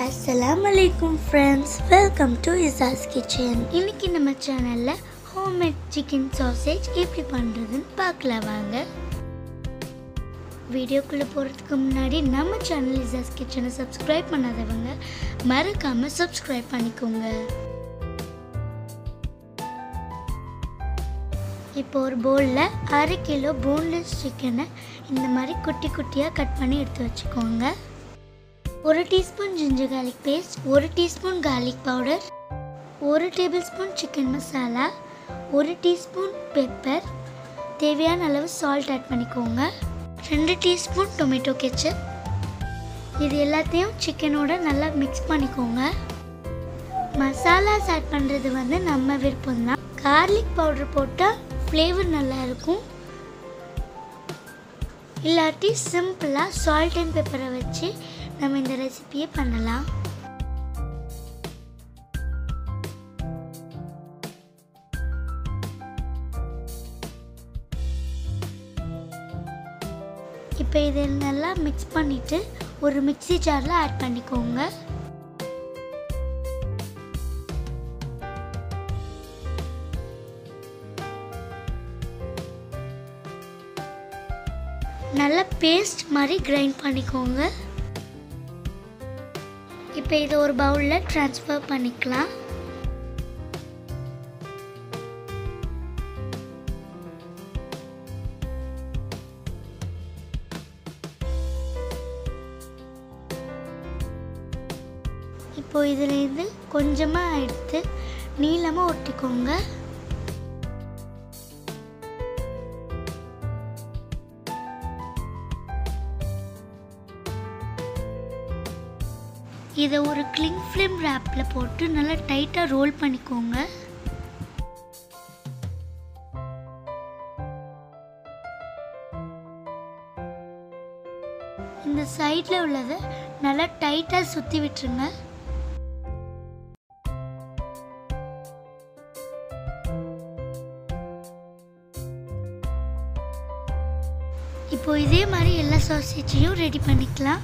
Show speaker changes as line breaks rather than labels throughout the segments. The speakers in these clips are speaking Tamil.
Assalamualaikum friends, welcome to Iza's Kitchen. இன்னைக்கு நம்ம சேனல்ல ஹோம்மேட் சிக்கன் சாசேஜ் எப்படி பண்றதுன்னு பார்க்கலாம் வாங்க. வீடியோக்குள்ள போறதுக்கு முன்னாடி நம்ம சேனல் Iza's Kitchen-ஐ சப்ஸ்கிரைப் பண்ணாதவங்க மறக்காம சப்ஸ்கிரைப் பண்ணிக்கோங்க. இப்போ ஒரு பவுல்ல 1/2 கிலோ போன்லெஸ் சிக்கனை இந்த மாதிரி குட்டி குட்டியா கட் பண்ணி எடுத்து வச்சுக்கோங்க. 1 teaspoon ginger garlic paste, 1 teaspoon garlic powder, 1 tablespoon chicken masala, 1 teaspoon pepper, தேவையான அளவு சால்ட் ஆட் பண்ணிக்கோங்க. 2 டீஸ்பூன் டொமேட்டோ கெச்சப். இது எல்லாத்தையும் சிக்கனோட நல்லா மிக்ஸ் பண்ணிக்கோங்க. மசாலாஸ் ஆட் பண்ணுறது நம்ம விருப்பம் தான். கார்லிக் பவுடர் போட்டால் ஃப்ளேவர் நல்லா இருக்கும். இல்லாட்டி சிம்பிளாக சால்ட் அண்ட் பெப்பரை வச்சு நம்ம இந்த ரெசிபியை பண்ணலாம். இப்போ இதை நல்லா மிக்ஸ் பண்ணிட்டு ஒரு மிக்ஸி ஜாரில் ஆட் பண்ணிக்கோங்க. நல்லா பேஸ்ட் மாதிரி கிரைண்ட் பண்ணிக்கோங்க. இப்போ இதை ஒரு பவுலில் ட்ரான்ஸ்ஃபர் பண்ணிக்கலாம். இப்போ இதிலேருந்து கொஞ்சமாக எடுத்து நீளமாக ஒட்டிக்கோங்க. இதை ஒரு கிளிங் ஃபிலிம் ரேப்பில் போட்டு நல்லா டைட்டாக ரோல் பண்ணிக்கோங்க. இந்த சைடில் உள்ளதை நல்லா டைட்டாக சுற்றி விட்டுருங்க. இப்போ இதே மாதிரி எல்லா சாசேஜையும் ரெடி பண்ணிக்கலாம்.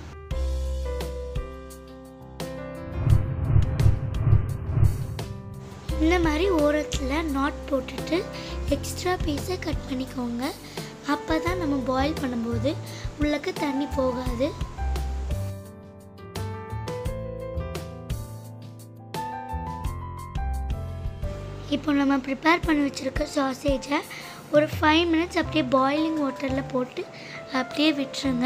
இந்த மாதிரி ஓரத்தில் நாட் போட்டுட்டு எக்ஸ்ட்ரா பீஸை கட் பண்ணிக்கோங்க. அப்போ தான் நம்ம பாயில் பண்ணும்போது உள்ளக்கு தண்ணி போகாது. இப்போ நம்ம ப்ரிப்பேர் பண்ணி வச்சுருக்க சாசேஜை ஒரு 5 மினிட்ஸ் அப்படியே பாயிலிங் வாட்டரில் போட்டு அப்படியே விட்டுருங்க.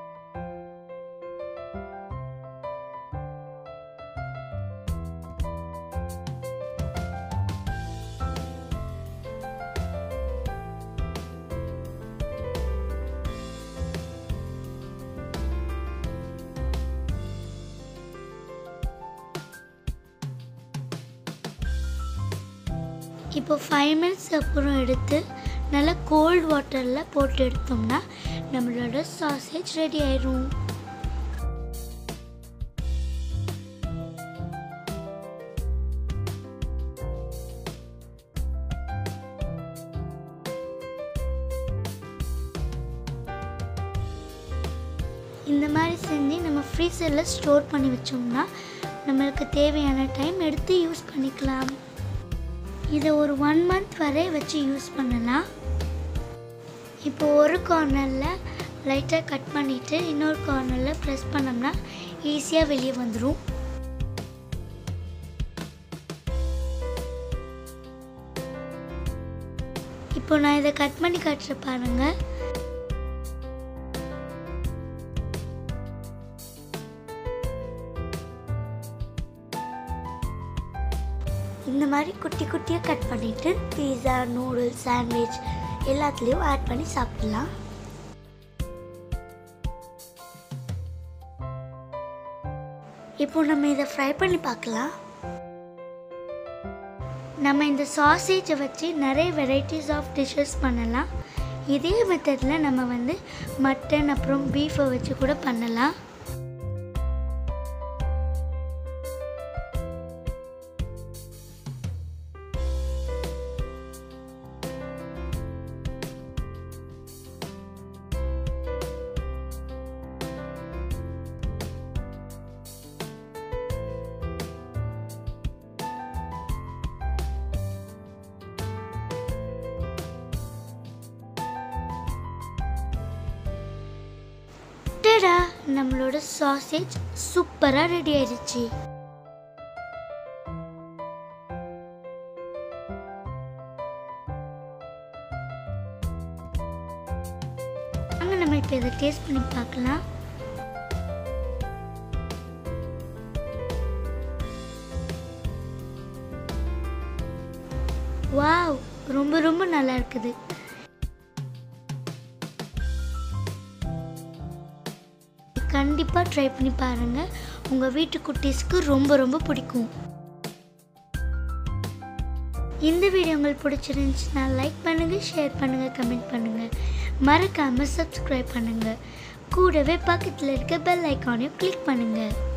இப்போ 5 மினிட்ஸ் அப்புறம் எடுத்து நல்லா கோல்ட் வாட்டரில் போட்டு எடுத்தோம்னா நம்மளோட சாசேஜ் ரெடி ஆயிடும். இந்த மாதிரி செஞ்சு நம்ம ஃப்ரீசரில் ஸ்டோர் பண்ணி வச்சோம்னா நம்மளுக்கு தேவையான டைம் எடுத்து யூஸ் பண்ணிக்கலாம். இதை ஒரு 1 மந்த் வரை வச்சு யூஸ் பண்ணலாம். இப்போ ஒரு கார்னரில் லைட்டாக கட் பண்ணிவிட்டு இன்னொரு கார்னரில் ப்ரெஸ் பண்ணோம்னா ஈஸியாக வெளியே வந்துடும். இப்போ நான் இதை கட் பண்ணி காட்டுற பாருங்கள். இந்த மாதிரி குட்டி குட்டியாக கட் பண்ணிவிட்டு பீஸா, நூடுல்ஸ், சாண்ட்விச் எல்லாத்துலேயும் ஆட் பண்ணி சாப்பிடலாம். இப்போ நம்ம இதை ஃப்ரை பண்ணி பார்க்கலாம். நம்ம இந்த சாசேஜை வச்சு நிறைய வெரைட்டிஸ் ஆஃப் டிஷ்ஷஸ் பண்ணலாம். இதே மெத்தடில் நம்ம மட்டன் அப்புறம் பீஃபை வச்சு கூட பண்ணலாம். டடா, நம்மளோட சாசேஜ் சூப்பராக ரெடி ஆயிடுச்சு. அங்கே நம்ம இப்போ இதை டேஸ்ட் பண்ணி பார்க்கலாம். வாவ், ரொம்ப ரொம்ப நல்லா இருக்குது. கண்டிப்பாக ட்ரை பண்ணி பாருங்கள். உங்கள் வீட்டு குட்டீஸ்க்கு ரொம்ப ரொம்ப பிடிக்கும். இந்த வீடியோ உங்களுக்கு பிடிச்சிருந்துச்சுன்னா லைக் பண்ணுங்கள், ஷேர் பண்ணுங்கள், கமெண்ட் பண்ணுங்கள். மறக்காமல் சப்ஸ்கிரைப் பண்ணுங்கள். கூடவே பக்கத்தில் இருக்க பெல் ஐக்கானையும் கிளிக் பண்ணுங்கள்.